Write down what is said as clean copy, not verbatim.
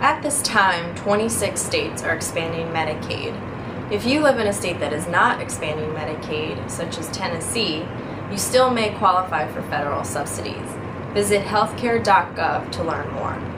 At this time, 26 states are expanding Medicaid. If you live in a state that is not expanding Medicaid, such as Tennessee, you still may qualify for federal subsidies. Visit healthcare.gov to learn more.